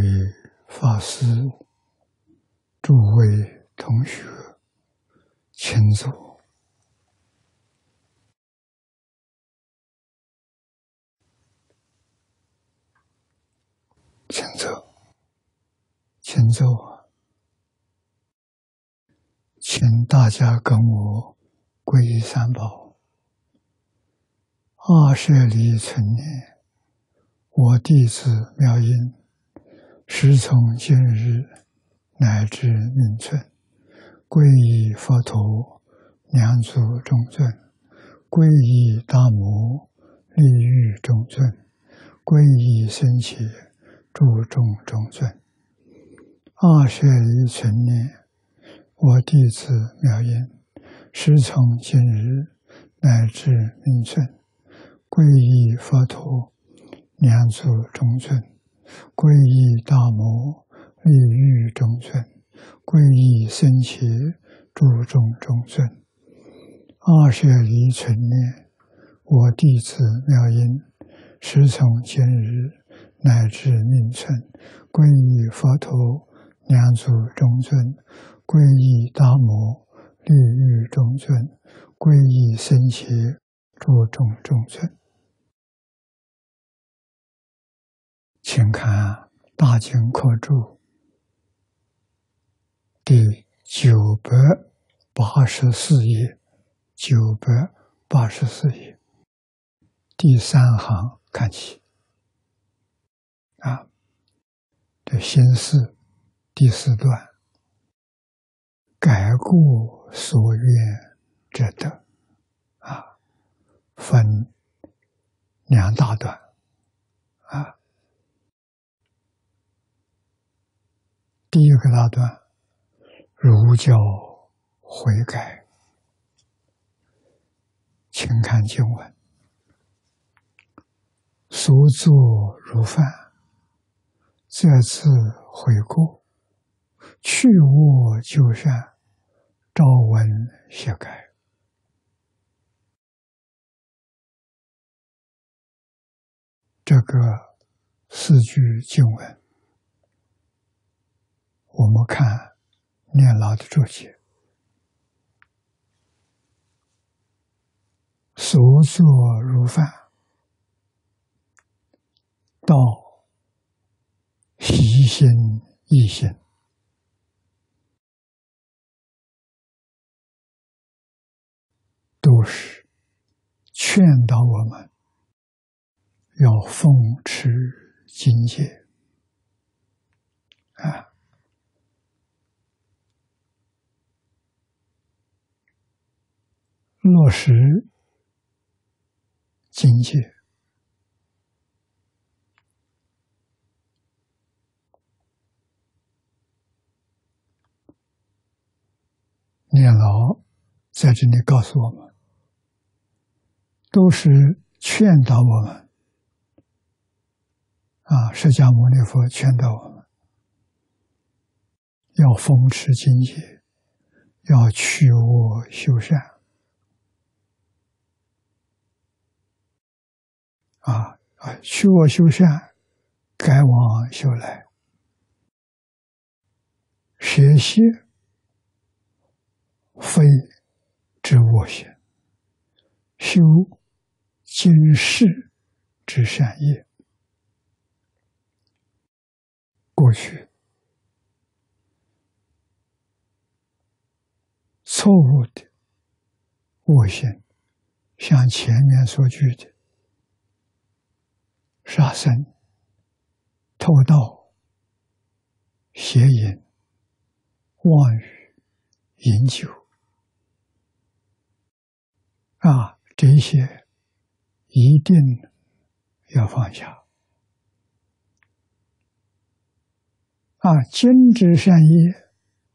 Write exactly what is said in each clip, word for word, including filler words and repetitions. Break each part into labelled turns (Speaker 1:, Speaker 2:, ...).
Speaker 1: 法师、诸位同学，请坐。请坐，请坐。请大家跟我皈依三宝。二舍离存念，我弟子妙音，时从今日乃至命存，皈依佛陀、两祖中尊，皈依大摩、利欲中尊，皈依僧伽、诸众中尊。二舍离存念，我弟子妙音，时从今日乃至命存，皈依佛陀、两祖中尊，皈依大摩、利欲中尊，皈依僧伽、诸众中尊。二舍离存念，我弟子妙音，时从今日乃至命存，皈依佛陀、两祖中尊，皈依大摩、利欲中尊，皈依僧伽、诸众中尊。请看大经课注第九百八十四页，九百八十四页第三行看起。啊，这心四第四段，改过所愿者得，啊，分两大段，啊，第一个大段，如教悔改，请看经文：所作如犯，再次悔过，去恶就善，朝闻歇改。这个四句经文，我们看念老的注解：所作如犯，道习心意心，都是劝导我们要奉持经戒，啊，落实经戒。念老在这里告诉我们，都是劝导我们，啊，释迦牟尼佛劝导我们要奉持经戒，要去恶修善，啊啊，去恶修善，改往修来，舍歇非之恶行，修今世之善业。过去错误的恶行，像前面所举的杀生、偷盗、邪淫、妄语、饮酒，啊，这些一定要放下。啊，今之善业，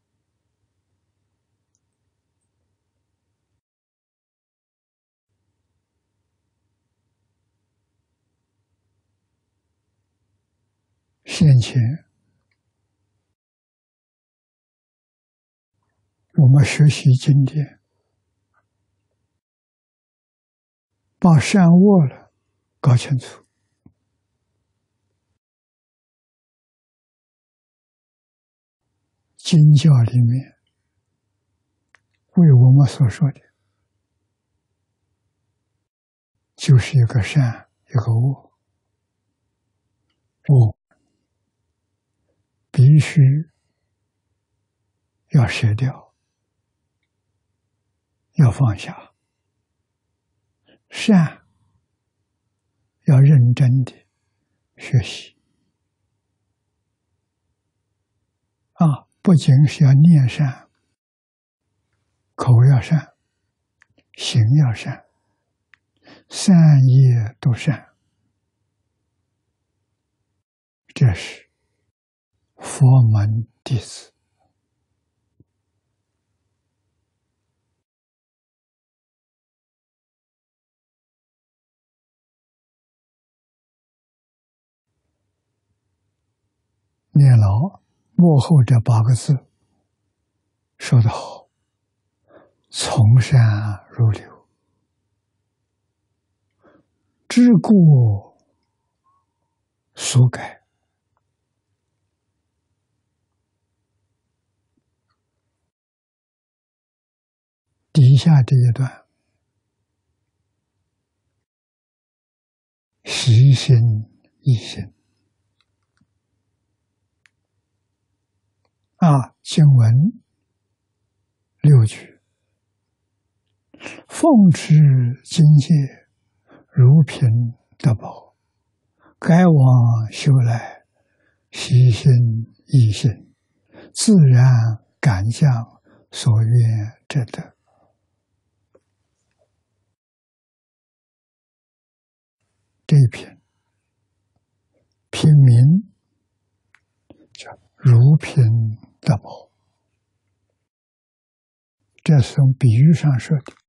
Speaker 1: 先前我们学习经典，把善恶了搞清楚， 经教里面为我们所说的，就是一个善，一个恶。恶必须要舍掉，要放下；善要认真的学习。啊，不仅是要念善，口要善，行要善，善业都善，这是佛门弟子。念牢幕后这八个字说得好，从善如流，知过所改。底下这一段，习心一心啊，经文六句，奉持经戒，如品德宝，该往修来，习心一心，自然感降所愿之德。这一篇品名叫如品德宝，这是从比喻上说的。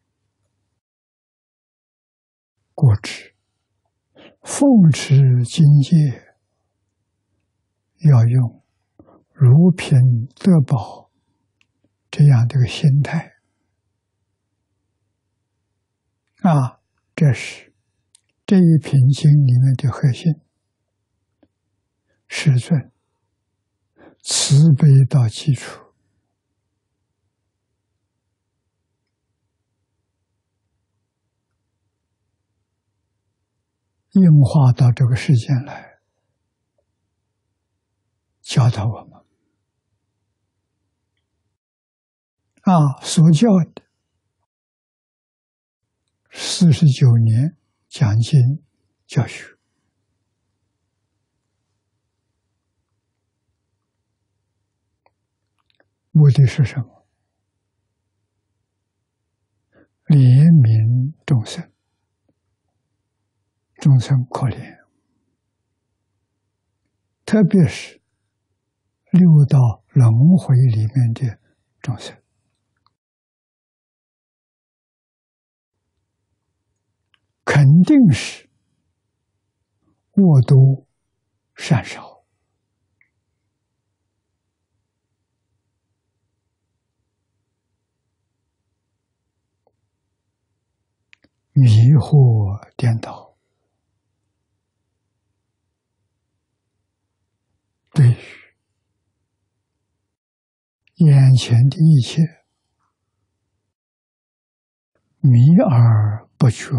Speaker 1: 故知奉持经戒要用如品德宝这样的一个心态啊，这是这一品经里面的核心。世尊慈悲到基础，应化到这个世间来，教导我们啊，所教的四十九年讲经教学，目的是什么？怜悯众生，众生可怜，特别是六道轮回里面的众生，肯定是恶多善少。迷惑颠倒，对于眼前的一切迷而不觉，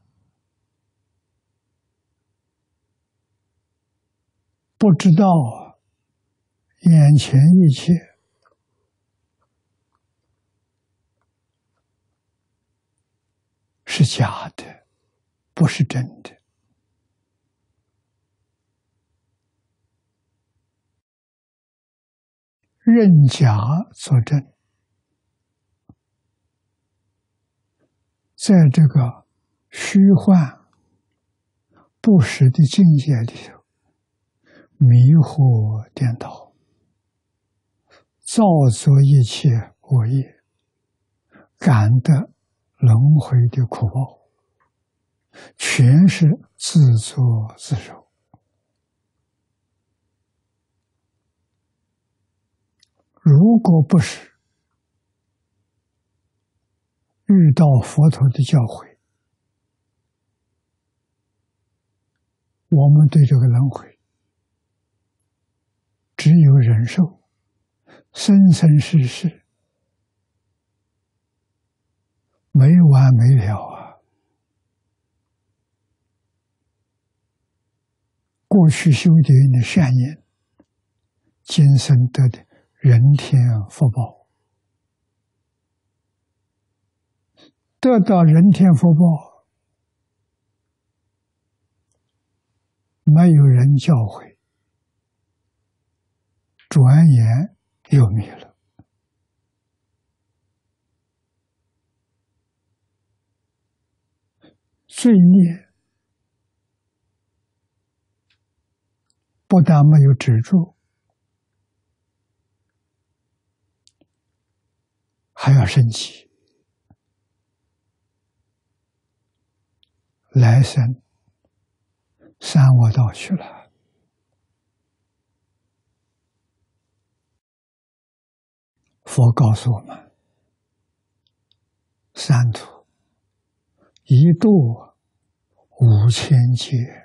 Speaker 1: 不知道眼前一切是假的，不是真的。认假作真，在这个虚幻不实的境界里头，迷惑颠倒，造作一切恶业，感得轮回的苦报，全是自作自受。如果不是遇到佛陀的教诲，我们对这个轮回只有忍受， 生生世世没完没了啊！过去修的你的善业，今生得的人天福报，得到人天福报，没有人教诲，转眼又灭了。罪孽不但没有止住，还要升级，来生三恶道去了。佛告诉我们，三途一度五千劫。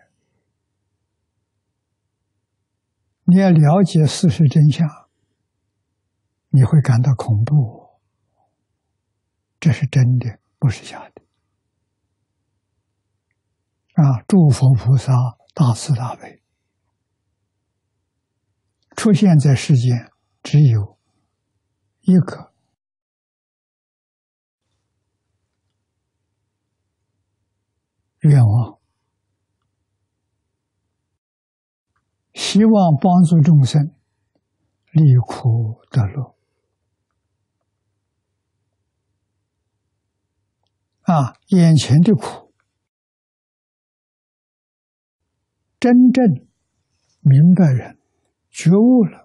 Speaker 1: 你要了解事实真相，你会感到恐怖，这是真的，不是假的。啊！诸佛菩萨大慈大悲，出现在世间只有一个愿望，希望帮助众生离苦得乐。啊，眼前的苦，真正明白人觉悟了，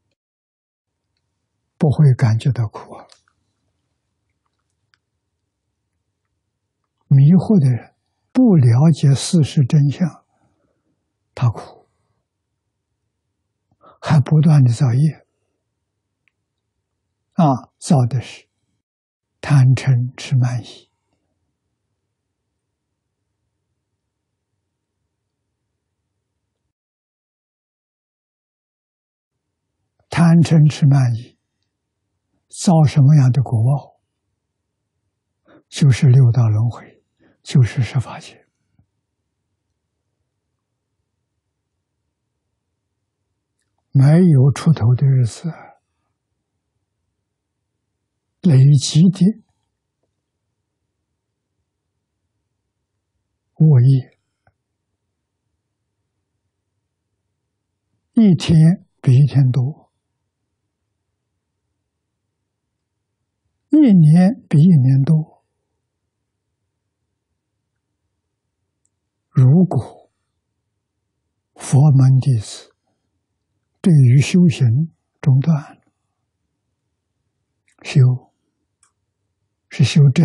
Speaker 1: 不会感觉到苦啊。迷惑的人，不了解事实真相，他苦，还不断的造业。啊，造的是贪嗔痴慢疑。贪嗔痴慢疑造什么样的果报？就是六道轮回，就是十法界。没有出头的日子，累积的恶业，一天比一天多，一年比一年多。如果佛门弟子对于修行中断了，修是修正，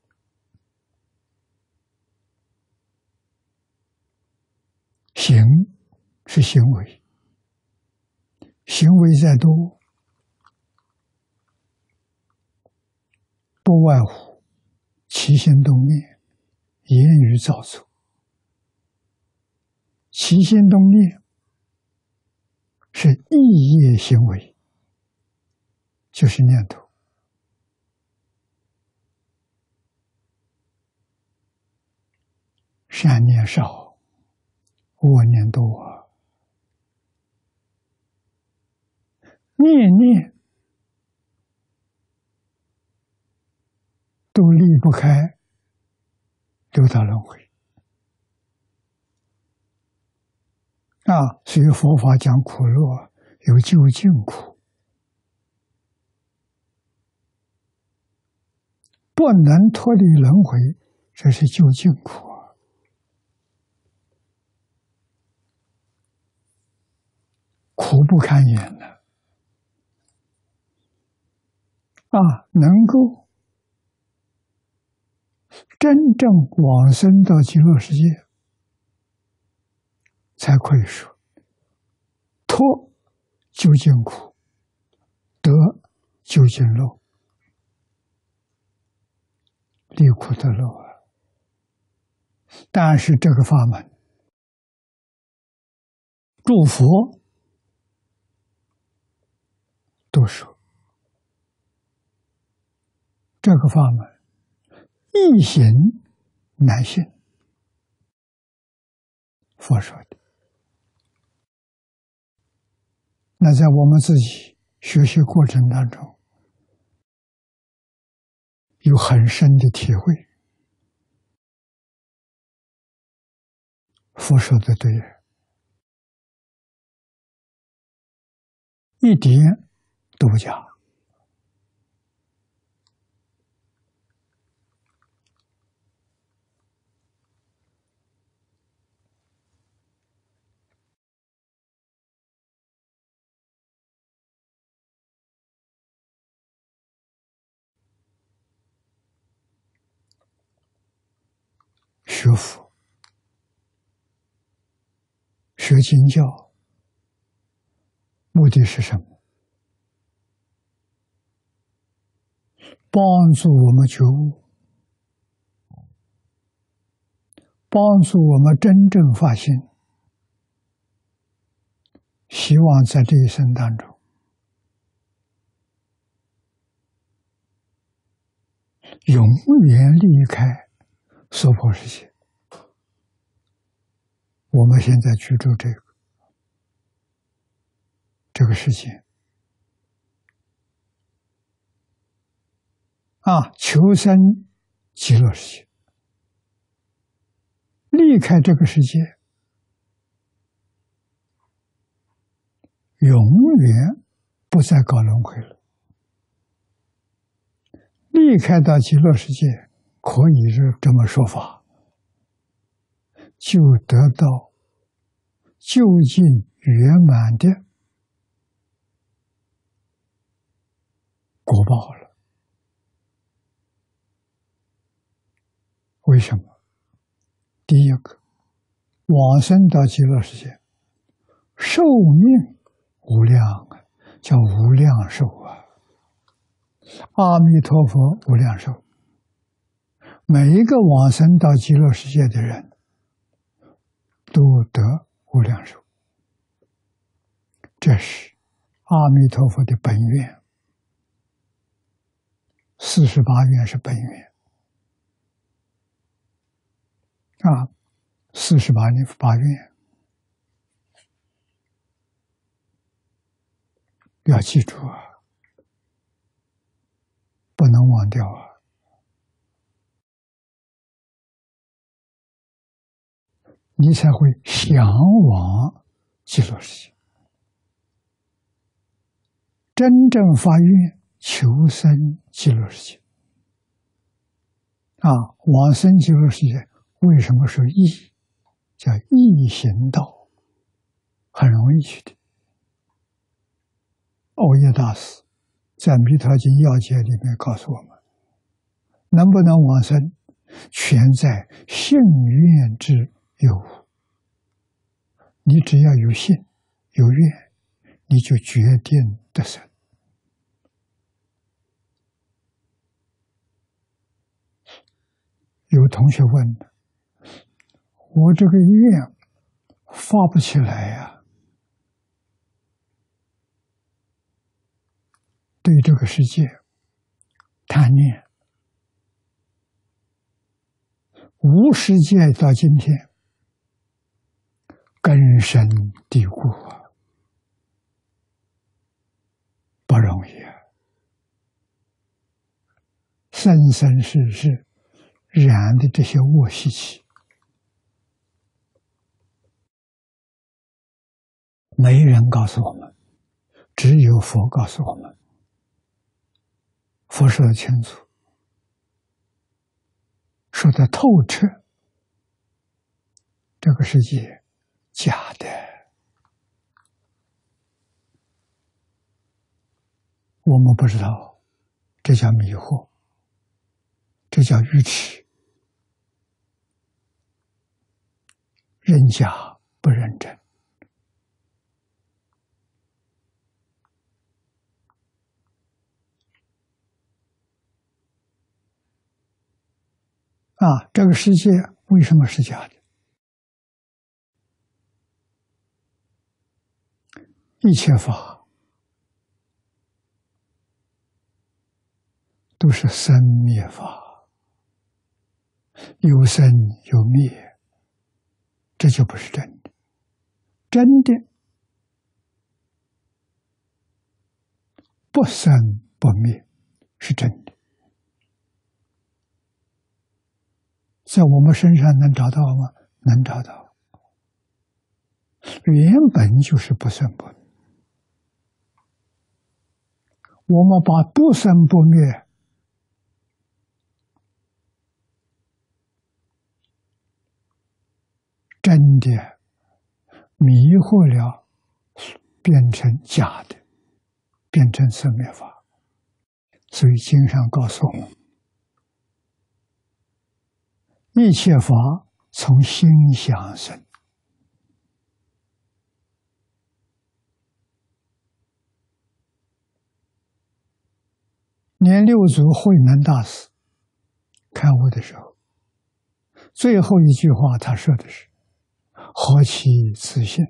Speaker 1: 行是行为，行为再多，不外乎起心动念、言语造作。起心动念是意业行为，就是念头。善念少，恶念多。念念都离不开六道轮回。啊，所以佛法讲苦乐，有究竟苦，不能脱离轮回，这是究竟苦啊！苦不堪言的啊！能够真正往生到极乐世界，才可以说脱究竟苦，得究竟乐，离苦得乐啊！但是这个法门，诸佛都说这个法门易行难信，佛说的。那在我们自己学习过程当中，有很深的体会。佛说的对，一点都不假。学佛、学经教，目的是什么？帮助我们觉悟，帮助我们真正发心，希望在这一生当中，永远离开娑婆世界。我们现在居住这个这个世界啊，求生极乐世界，离开这个世界，永远不再搞轮回了。离开到极乐世界，可以是这么说法，就得到究竟圆满的果报了。为什么？第一个，往生到极乐世界，寿命无量啊，叫无量寿啊。阿弥陀佛无量寿，每一个往生到极乐世界的人，都得无量寿。这是阿弥陀佛的本愿，四十八愿是本愿啊，四十八年八愿，要记住啊，不能忘掉啊。你才会向往极乐世界，真正发愿求生极乐世界啊！往生极乐世界为什么说易？叫易行道，很容易去的。欧耶大师在《弥陀经要解》里面告诉我们，能不能往生，全在信愿之有无。你只要有信有愿，你就决定得生。有同学问，我这个愿发不起来呀，对这个世界贪念，无世界到今天根深蒂固啊，不容易啊，生生世世染的这些恶习气，没人告诉我们，只有佛告诉我们。佛说得清楚，说得透彻，这个世界假的，我们不知道，这叫迷惑，这叫愚痴，认假不认真。啊，这个世界为什么是假的？一切法都是生灭法，有生有灭，这就不是真的。真的不生不灭是真的，在我们身上能找到吗？能找到，原本就是不生不灭。我们把不生不灭真的迷惑了，变成假的，变成生灭法。所以经上告诉我们，一切法从心想生。连六祖慧能大师开悟的时候，最后一句话他说的是：何其自信，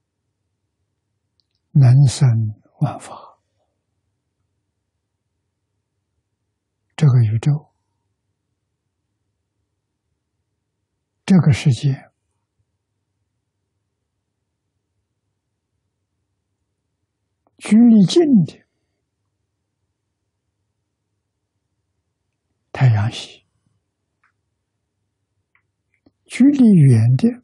Speaker 1: 能生万法。这个宇宙，这个世界，距离近的太阳系，距离远的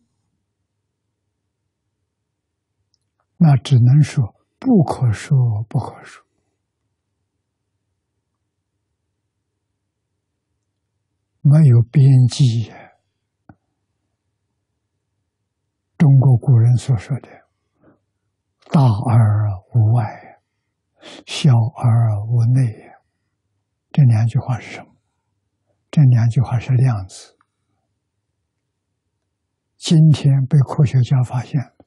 Speaker 1: 那只能说不可说不可说。没有边际。中国古人所说的大而无外，小而无内，这两句话是什么？这两句话是量子。今天被科学家发现了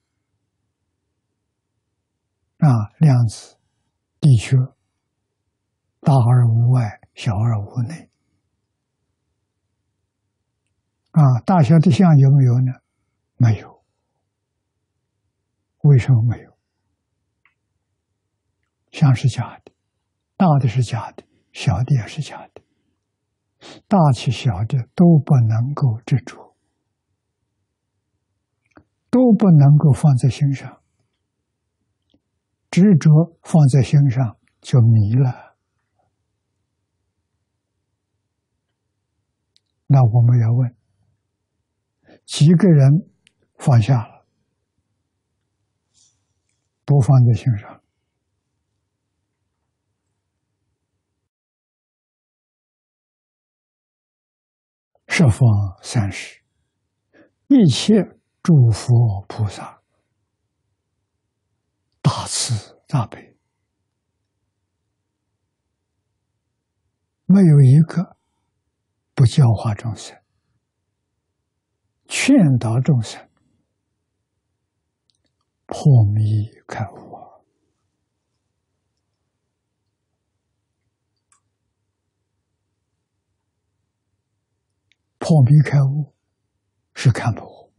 Speaker 1: 啊，量子的确大而无外，小而无内。啊，大小的相有没有呢？没有。为什么没有？相是假的，大的是假的，小的也是假的。大起小的都不能够执着，都不能够放在心上。执着放在心上就迷了。那我们要问，几个人放下了，不放在心上？十方三世一切诸佛菩萨大慈大悲，没有一个不教化众生，劝导众生破迷开悟啊！破迷开悟是看破，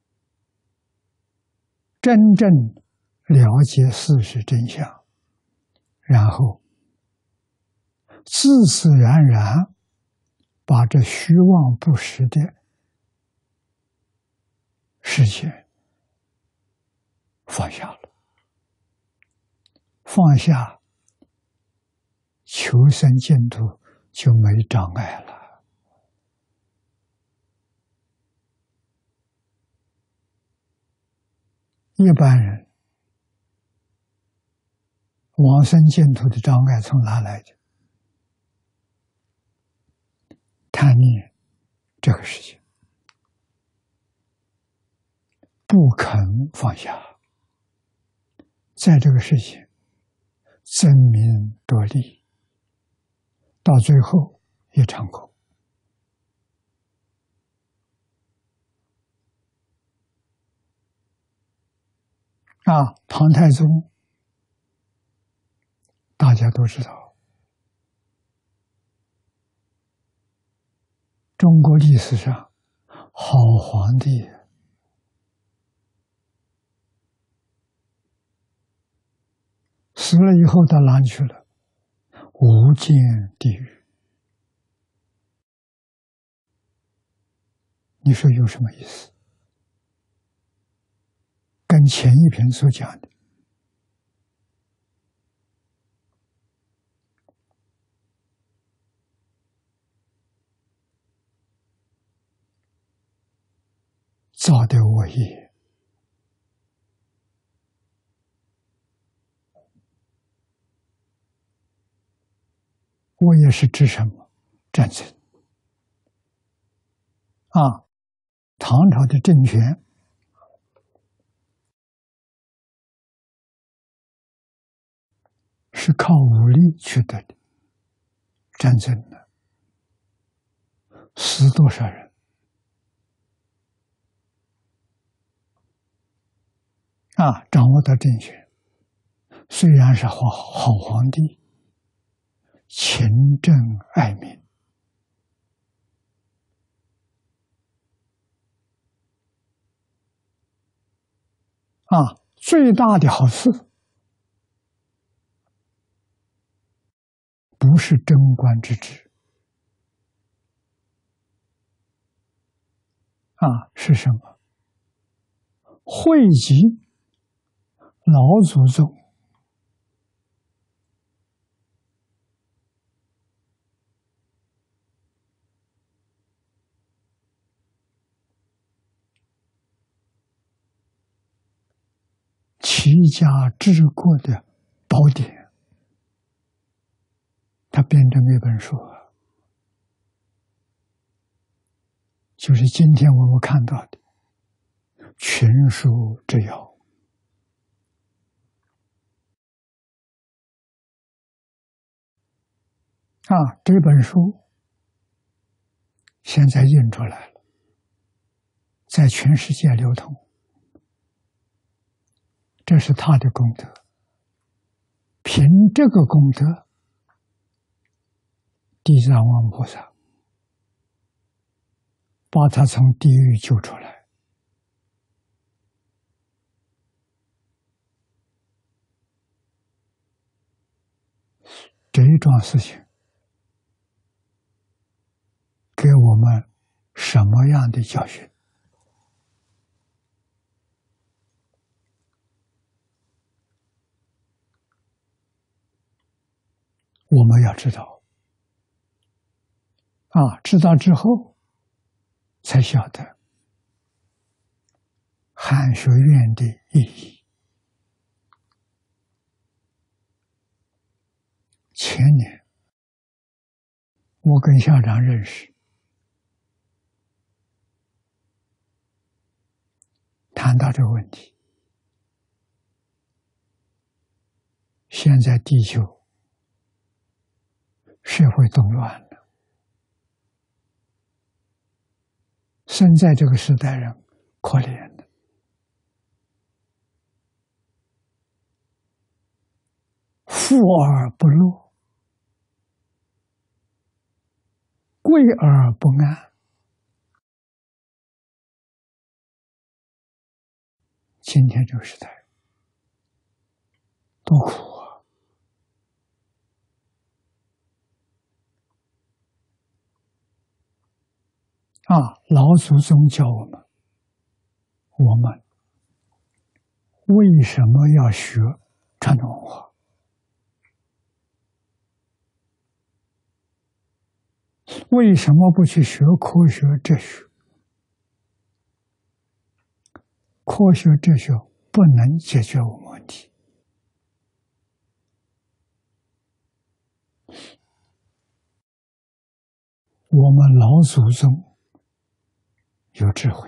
Speaker 1: 真正了解事实真相，然后自自然然把这虚妄不实的事情放下了，放下求生净土就没障碍了。一般人往生净土的障碍从哪来的？贪念这个事情，不肯放下，在这个事情争名夺利，到最后一场空。啊，唐太宗大家都知道，中国历史上好皇帝，死了以后到哪里去了？无间地狱。 你说有什么意思？跟前一篇所讲的造的恶业，恶业是指什么？战争啊！唐朝的政权是靠武力取得的，战争呢，死多少人啊？掌握到政权，虽然是好好皇帝，勤政爱民啊，最大的好处不是贞观之治啊，是什么？汇集老祖宗齐家治国的宝典，他编成一本书，就是今天我们看到的群书之要啊。这本书现在印出来了，在全世界流通，这是他的功德。凭这个功德，地藏王菩萨把他从地狱救出来。这一桩事情给我们什么样的教训？我们要知道啊，知道之后才晓得汉学院的意义。前年我跟校长认识，谈到这个问题。现在地球社会动乱了，生在这个时代人可怜的，富而不乐，贵而不安。今天这个时代多苦啊！啊，老祖宗教我们，我们为什么要学传统文化？为什么不去学科学哲学？科学哲学不能解决我们问题。我们老祖宗有智慧，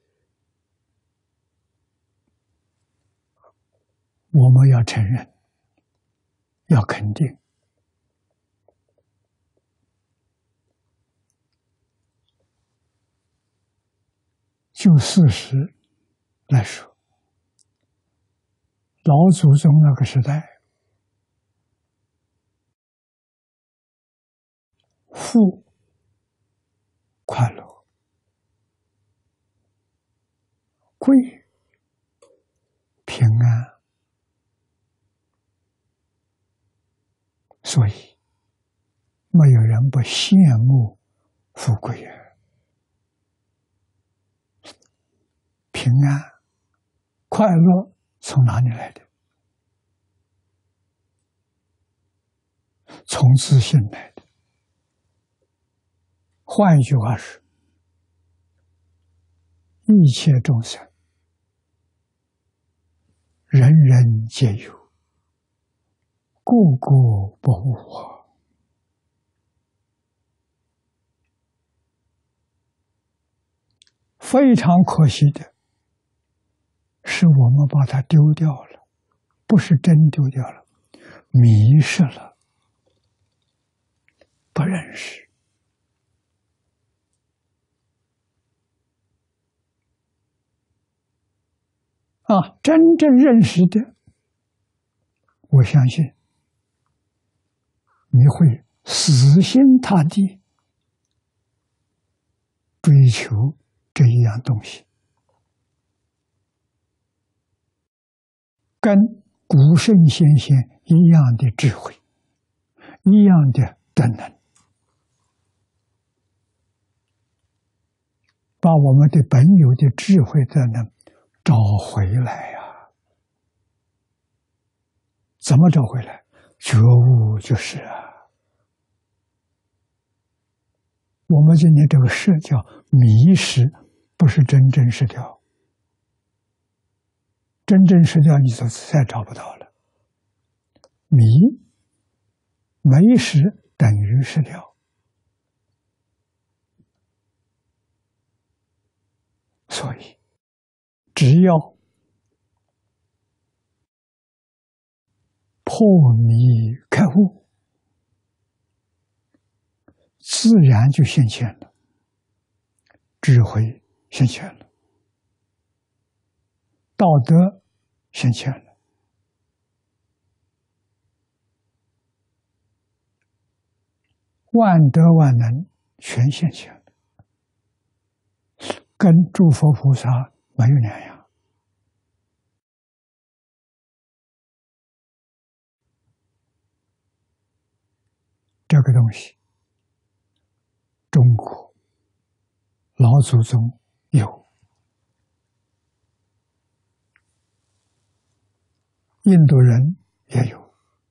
Speaker 1: 我们要承认，要肯定。就事实来说，老祖宗那个时代，富快乐，贵平安，所以没有人不羡慕富贵啊。 平安、快乐从哪里来的？从自信来的。换一句话是，一切众生，人人皆有，个个不误。非常可惜的是，我们把它丢掉了，不是真丢掉了，迷失了，不认识。啊，真正认识的，我相信你会死心塌地追求这一样东西，跟古圣先贤一样的智慧，一样的德能，把我们的本有的智慧德能找回来呀、啊！怎么找回来？觉悟就是啊。我们今天这个失叫迷失，不是真正失掉。真正失掉，你就再找不到了。迷没失等于失掉，所以只要破迷开悟，自然就现前了，智慧现前了，道德现前了，万德万能全现前了，跟诸佛菩萨没有两样。这个东西，中国老祖宗有，印度人也有，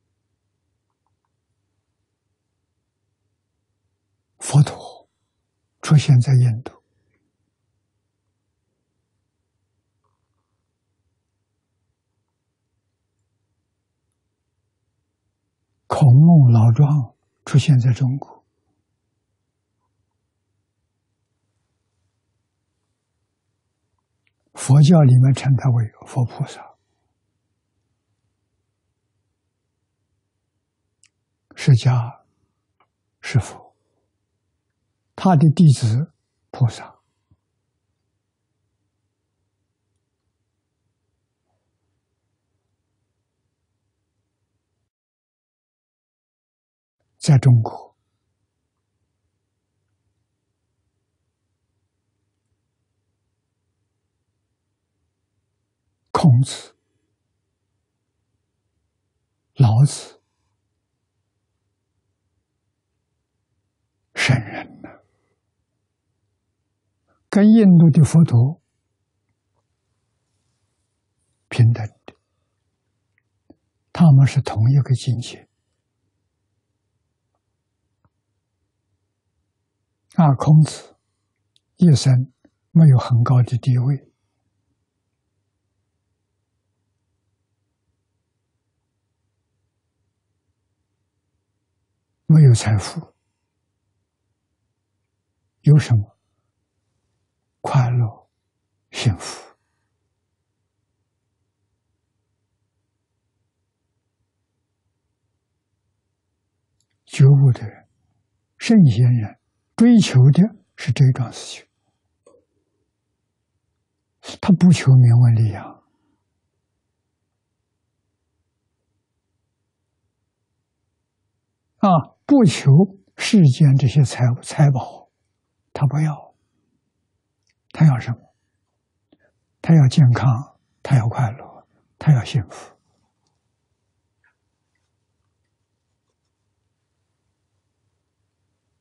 Speaker 1: 佛陀出现在印度，孔孟老庄出现在中国，佛教里面称他为佛菩萨，释迦是佛，他的弟子菩萨，在中国孔子、老子，圣人呢，跟印度的佛陀平等的，他们是同一个境界。啊，孔子一生没有很高的地位，没有财富，有什么？快乐、幸福。觉悟的人、圣贤人追求的是这桩事情，他不求名闻利养，啊，不求世间这些财财宝，他不要，他要什么？他要健康，他要快乐，他要幸福。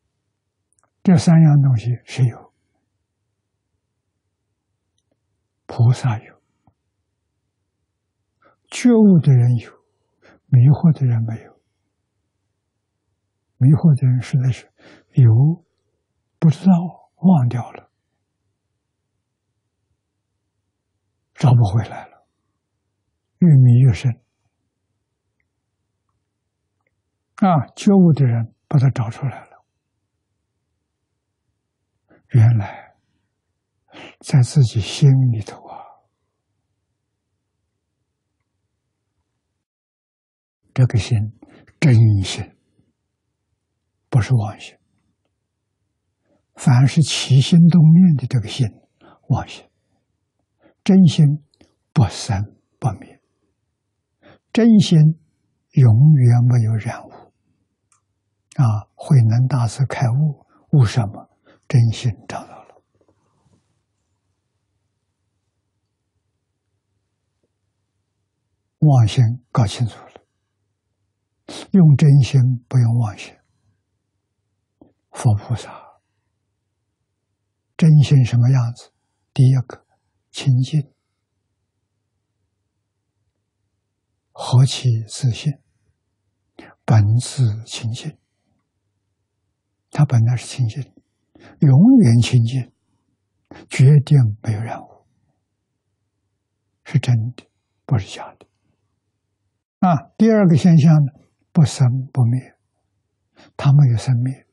Speaker 1: 这三样东西是有。 菩萨有，觉悟的人有，迷惑的人没有。迷惑的人实在是有不知道，忘掉了，找不回来了，越迷越深。啊，觉悟的人把它找出来了，原来在自己心里头啊，这个心真心，不是妄心。凡是起心动念的这个心，妄心。真心不生不灭，真心永远没有染污。啊，慧能大师开悟，悟什么？真心找到了。妄心搞清楚了，用真心不用妄心。佛菩萨真心什么样子？第一个清净，何其自信，本自清净。他本来是清净，永远清净，决定没有染污，是真的，不是假的。啊，第二个现象呢，不生不灭，它没有生灭。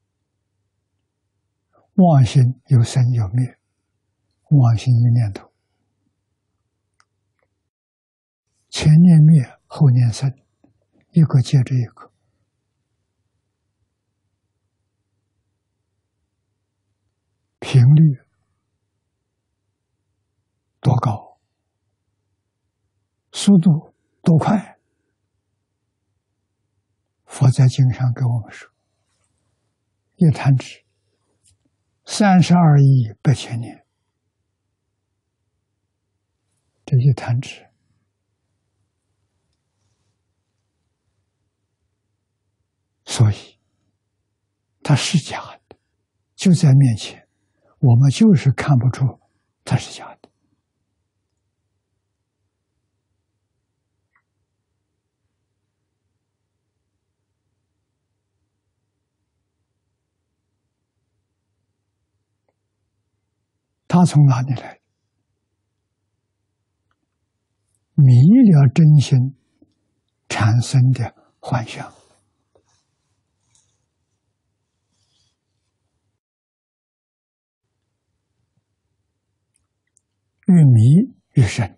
Speaker 1: 妄心有生有灭，妄心一念头，前念灭，后念生，一个接着一个。频率多高，速度多快？佛在经上给我们说，一弹指三十二亿八千年，这一弹指，所以它是假的，就在面前，我们就是看不出它是假的。它从哪里来的？迷了真心产生的幻象。越迷越深，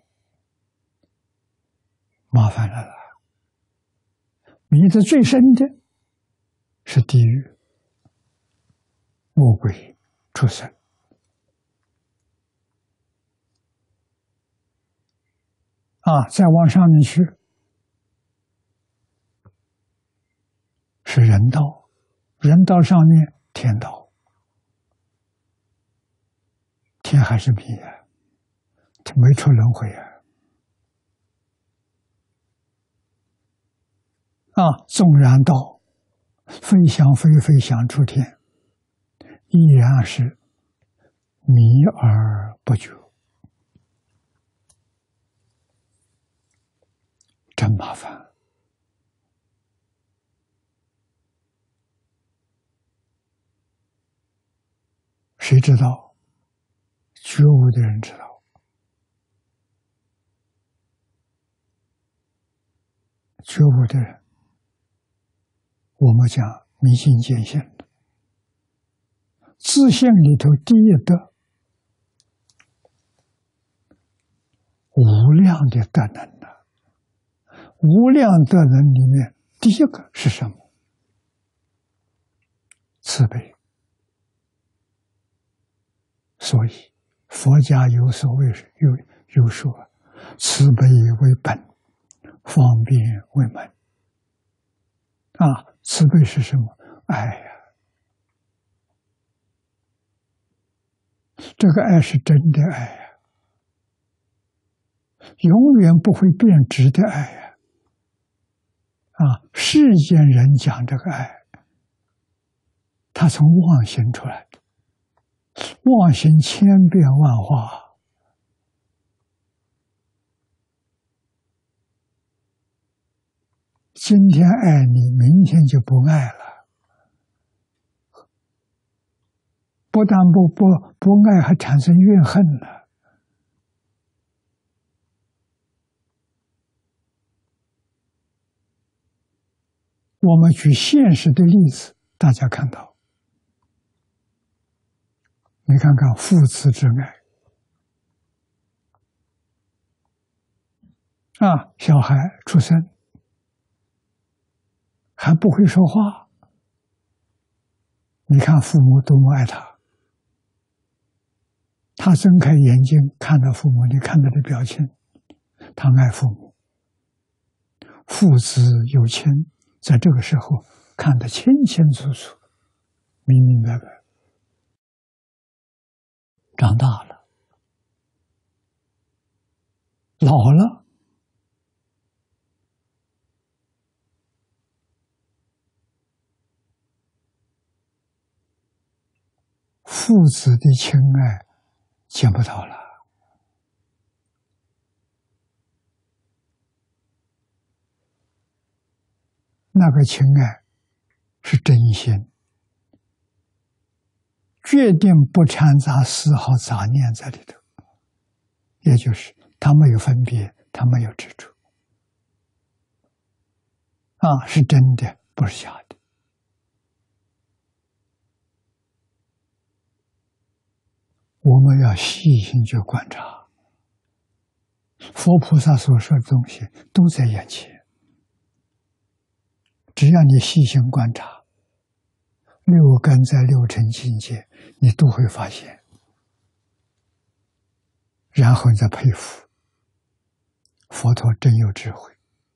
Speaker 1: 麻烦来了。迷得最深的是地狱、恶鬼、畜生。啊，再往上面去是人道，人道上面天道，天还是迷啊，他没出轮回啊。啊，纵然道飞翔飞飞翔出天，依然是迷而不觉，真麻烦。谁知道？觉悟的人知道。觉悟的人，我们讲明心见性的，自性里头第一德，无量的德能呢。无量德能里面，第一个是什么？慈悲。所以佛家有所谓有有说，慈悲为本，方便为门。啊，慈悲是什么？爱呀、啊，这个爱是真的爱呀、啊，永远不会变质的爱呀、啊。啊，世间人讲这个爱，他从妄心出来的。妄心千变万化， 今天爱你，明天就不爱了，不但不不不爱，还产生怨恨了。我们举现实的例子，大家看到，你看看父子之爱啊，小孩出生还不会说话，你看父母多么爱他，他睁开眼睛看到父母，你看他的表情，他爱父母，父子有亲，在这个时候看得清清楚楚，明明白白。长大了，老了，父子的情爱见不到了。那个情爱是真心，决定不掺杂丝毫杂念在里头，也就是他没有分别，他没有执着，啊，是真的，不是假的。我们要细心去观察，佛菩萨所说的东西都在眼前，只要你细心观察，六根在六尘境界，你都会发现，然后你再佩服佛陀真有智慧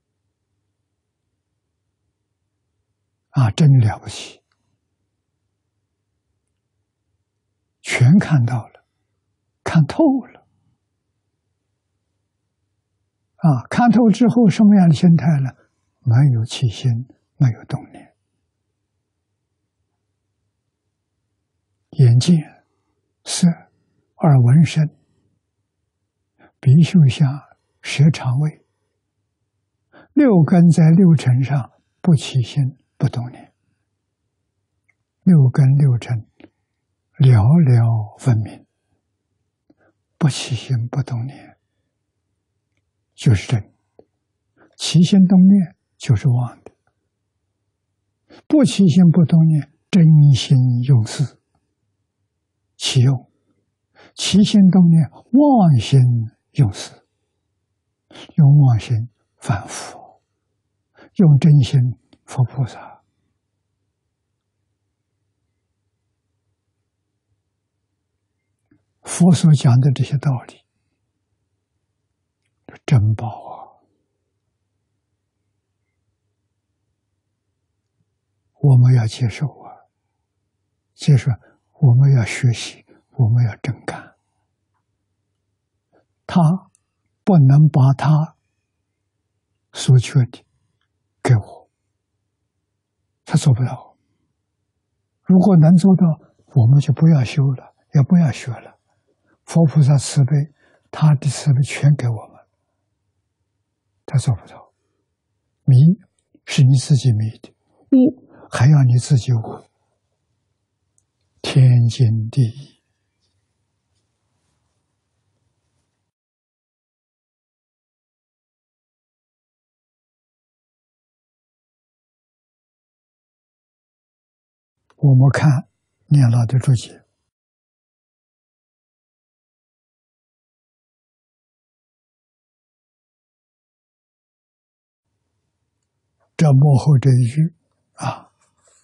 Speaker 1: 啊，真了不起，全看到了，看透了啊！看透之后，什么样的心态呢？没有起心，没有动念，眼见、色、耳闻声、鼻嗅香、舌尝味，六根在六尘上不起心不动念，六根六尘了了分明，不起心不动念就是真，起心动念就是妄的，不起心不动念真心用事起用，起心动念妄心用事，用妄心反复，用真心佛菩萨。佛所讲的这些道理珍宝啊，我们要接受啊，接受，我们要学习，我们要真干。他不能把他所缺的给我，他做不到。如果能做到，我们就不要修了，也不要学了。佛菩萨慈悲，他的慈悲全给我们，他做不到。迷是你自己迷的，悟还要你自己悟，天经地义。我们看念老的注解，这幕后这一句啊，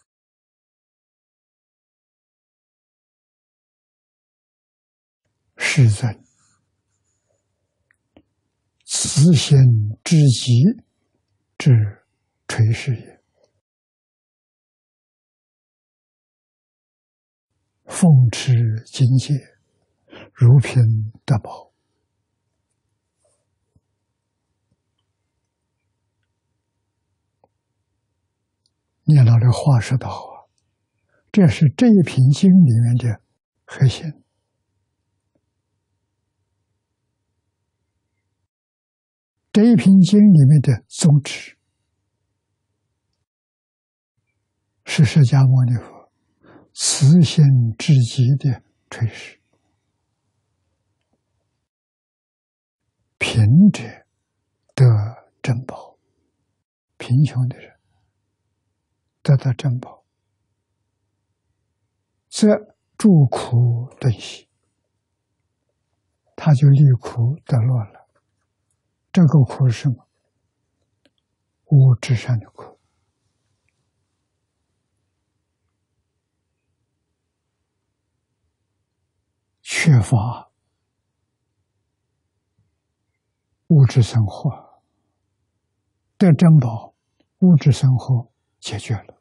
Speaker 1: 世尊慈心至极之垂示也，奉持境界，如品德宝。念老的话说得好啊，这是这一品经里面的核心。这一品经里面的宗旨， 是释迦牟尼佛慈心至极的垂示。贫者得珍宝，贫穷的人得到珍宝，则住苦顿息，他就离苦得乐了。这个苦是什么？物质上的苦。缺乏物质生活，得珍宝，物质生活解决了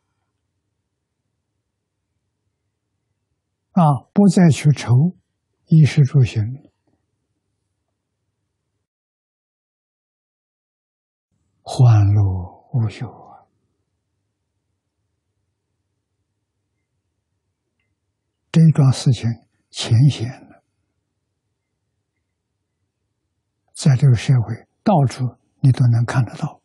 Speaker 1: 啊，不再去愁衣食住行，欢乐无忧啊！这一桩事情浅显了，在这个社会到处你都能看得到。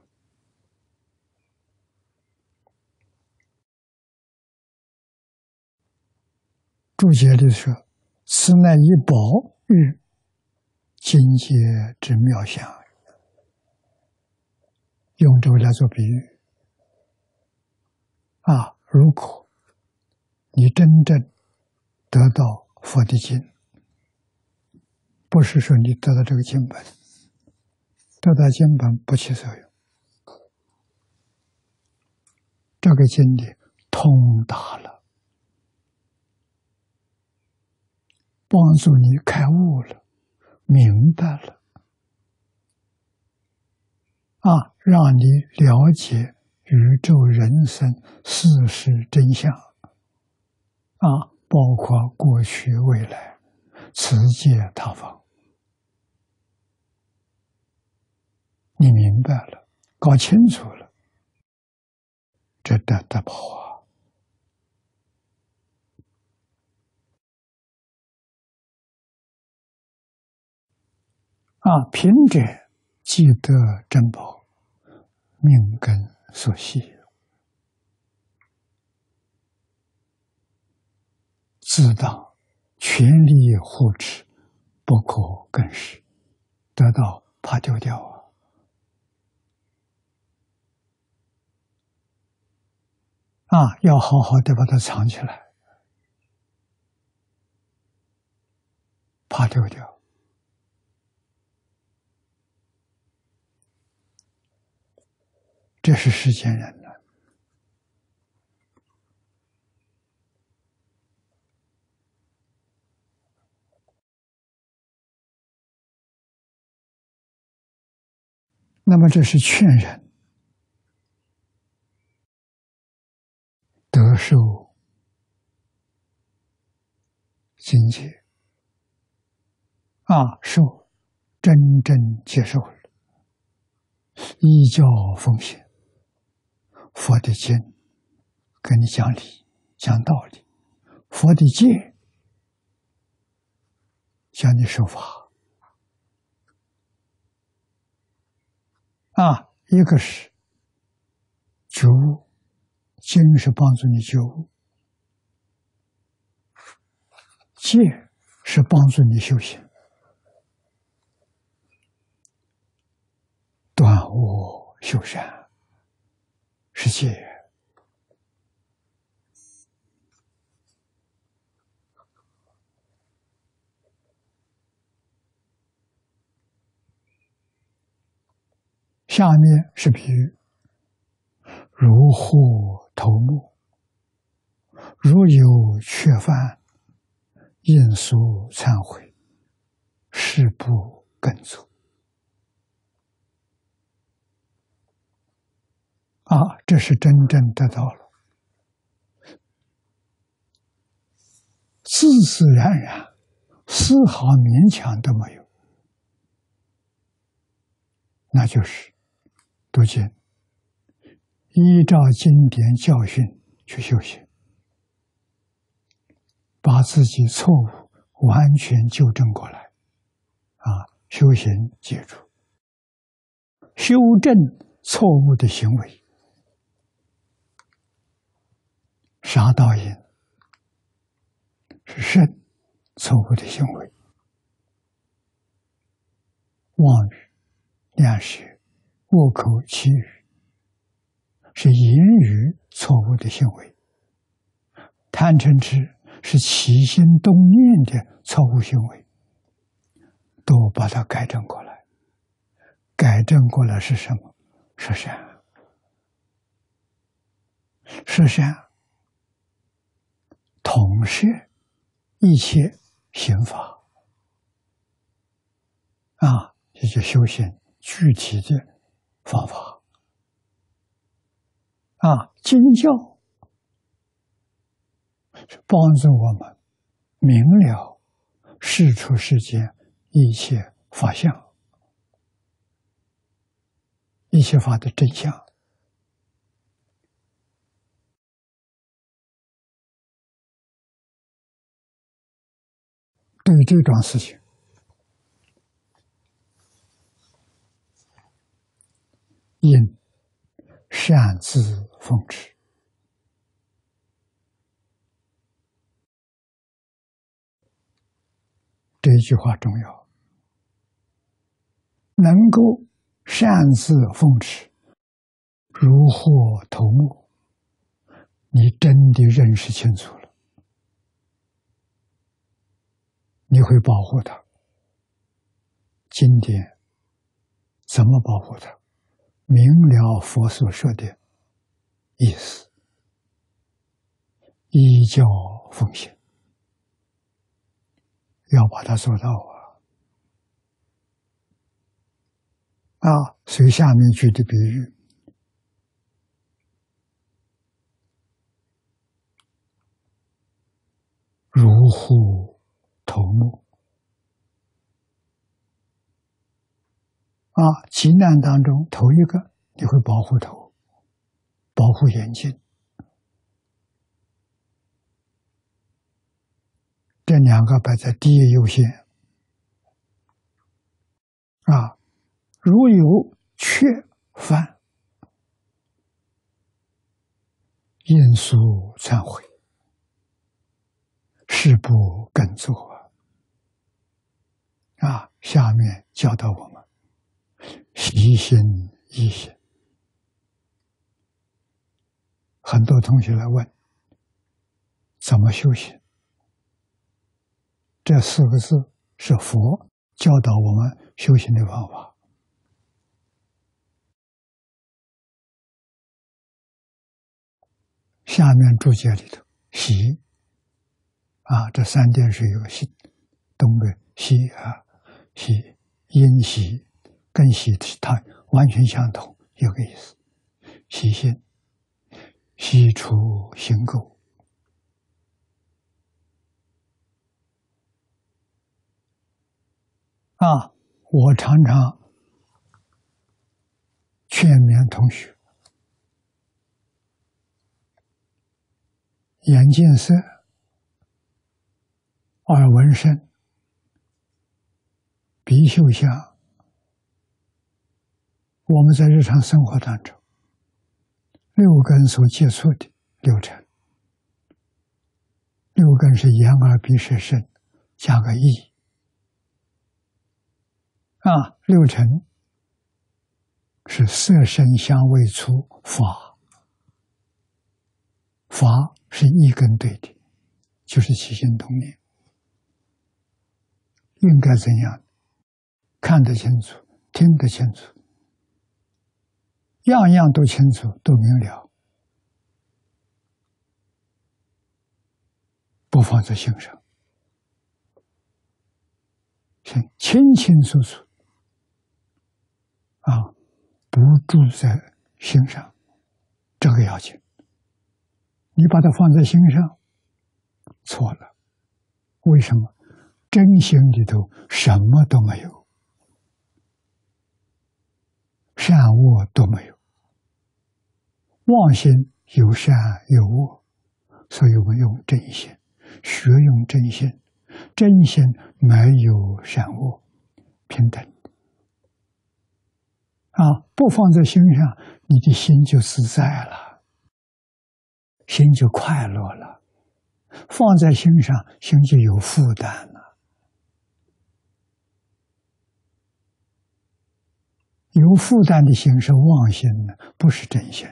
Speaker 1: 注解里说：“此乃以宝喻境界之妙相。”用这个来做比喻啊，如果你真正得到佛的经，不是说你得到这个经本，得到经本不起作用，这个经理通达了，帮助你开悟了，明白了啊，让你了解宇宙人生事实真相啊，包括过去未来此界他方，你明白了，搞清楚了，这得得宝啊！啊，贫者既得珍宝，命根所系，自当全力护持，不可更失。得到怕丢掉啊！啊，要好好的把它藏起来，怕丢掉。这是世间人呢。那么这是劝人得受境界啊，受真正接受了，依教奉行，佛的经跟你讲理讲道理，佛的戒教你守法啊，一个是觉悟，经是帮助你觉悟，戒是帮助你修行，断恶修善是戒。下面是比喻：如获头目，如有缺犯，应速忏悔，誓不更作。啊，这是真正得到了，自自然然，丝毫勉强都没有，那就是读经，依照经典教训去修行，把自己错误完全纠正过来，啊，修行解除，修正错误的行为， 杀盗淫是肾错误的行为，妄语、两舌、恶口、绮语是淫语错误的行为，贪嗔痴是起心动念的错误行为，都把它改正过来。改正过来是什么？是善。是善统摄一切刑法啊，这就修行具体的方法啊。经教是帮助我们明了世出世间一切法相，一切法的真相。对于这桩事情，应擅自奉持，这一句话重要。能够擅自奉持，如获头目，你真的认识清楚了，你会保护它。经典怎么保护它？明了佛所说的意思，依教奉行，要把它做到啊！啊，所以下面举的比喻，如护头目啊，急难当中头一个你会保护头，保护眼睛，这两个摆在第一优先啊。如有缺犯，应速忏悔，誓不更作啊。下面教导我们习心一心。很多同学来问怎么修行，这四个字是佛教导我们修行的方法。下面注解里头，习啊，这三点水有个习，东北习啊，习因习跟习它完全相同，有个意思。习心，习除行垢啊。我常常劝勉同学，眼见色，耳闻声，鼻嗅香，我们在日常生活当中，六根所接触的六尘，六根是眼耳鼻舌身加个意啊，六尘是色声香味触法，法是一根对的，就是起心动念，应该怎样看得清楚，听得清楚，样样都清楚，都明了，不放在心上，清清楚楚啊，不住在心上，这个要紧。你把它放在心上，错了。为什么？真心里头什么都没有，善恶都没有，妄心有善有恶，所以我们用真心，学用真心，真心没有善恶，平等啊，不放在心上，你的心就自在了。 心就快乐了。放在心上，心就有负担了。有负担的心是妄心呢，不是真心。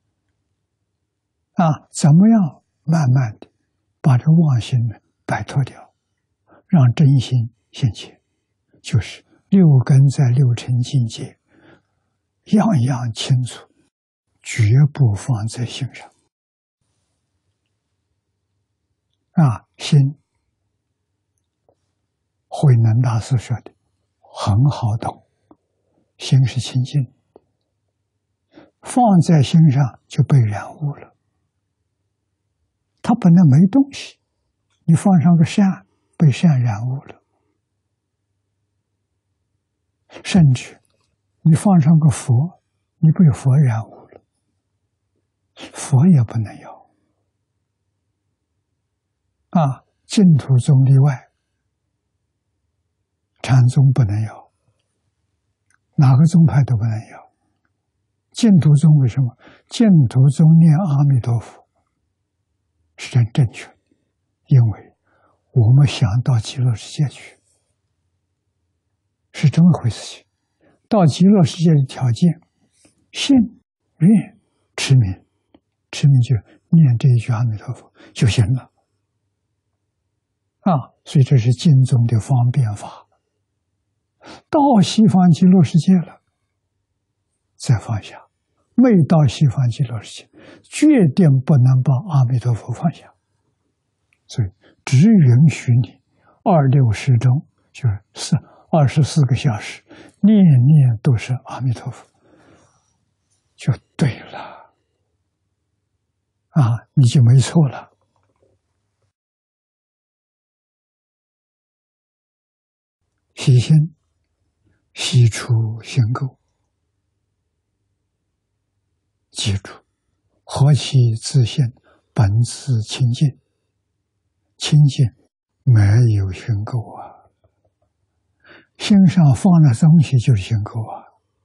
Speaker 1: 啊，怎么样慢慢的把这妄心呢摆脱掉，让真心现前？就是六根在六尘境界，样样清楚，绝不放在心上。啊，心，慧能大师说的很好懂，心是清净，放在心上就被染污了。它本来没东西，你放上个善，被善染污了。甚至你放上个佛，你被佛染污了，佛也不能要。啊，净土宗例外，禅宗不能要，哪个宗派都不能要。净土宗为什么？净土宗念阿弥陀佛是真正确的，因为我们想到极乐世界去，是这么回事情。到极乐世界的条件，信、愿、持名，持名就念这一句阿弥陀佛就行了。啊，所以这是经宗的方便法。到西方极乐世界了，再放下；没到西方极乐世界，决定不能把阿弥陀佛放下。所以只允许你二六时中，就是四二十四个小时，念念都是阿弥陀佛，就对了。啊，你就没错了。洗心，洗除心垢。记住，何其自信，本自清净。清净没有心垢啊，心上放的东西就是心垢啊。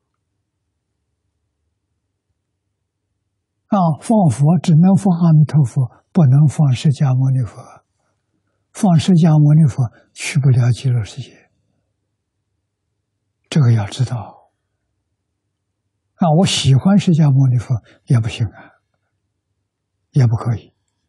Speaker 1: 啊，放佛只能放阿弥陀佛，不能放释迦牟尼佛。放释迦牟尼佛去不了极乐世界，这个要知道。啊，我喜欢释迦牟尼佛也不行啊，也不可以。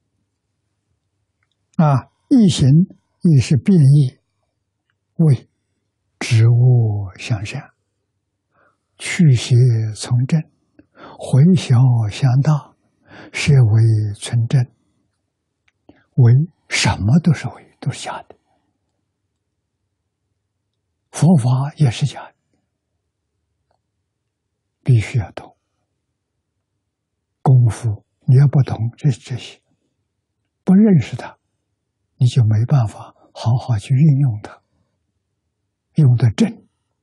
Speaker 1: 啊，易行亦是变异，为止恶向善，去邪从正，回小向大，设为存正。为什么都是为，都是假的。佛法也是假的，必须要懂。功夫你要不懂这这些，不认识它，你就没办法好好去运用它，用得正，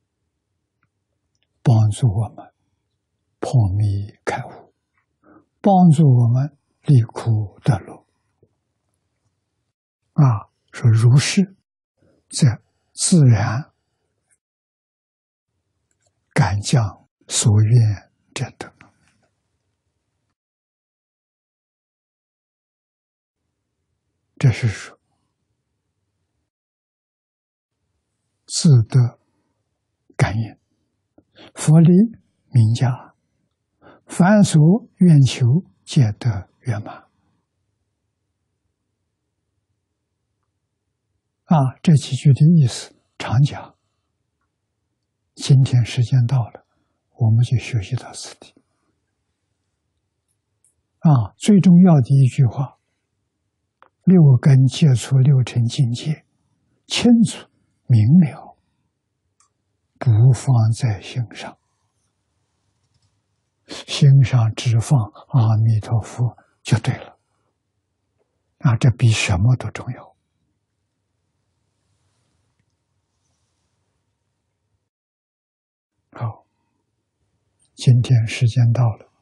Speaker 1: 帮助我们破迷开悟，帮助我们离苦得乐。啊，说如是，则自然感将所愿者得。这是说自得感应，佛力名家，凡所愿求，皆得圆满。啊，这几句的意思常讲。今天时间到了，我们就学习到此地。啊，最重要的一句话：六根接触六尘境界，清楚明了，不放在心上，心上只放阿弥陀佛就对了。啊，这比什么都重要。好，今天时间到了。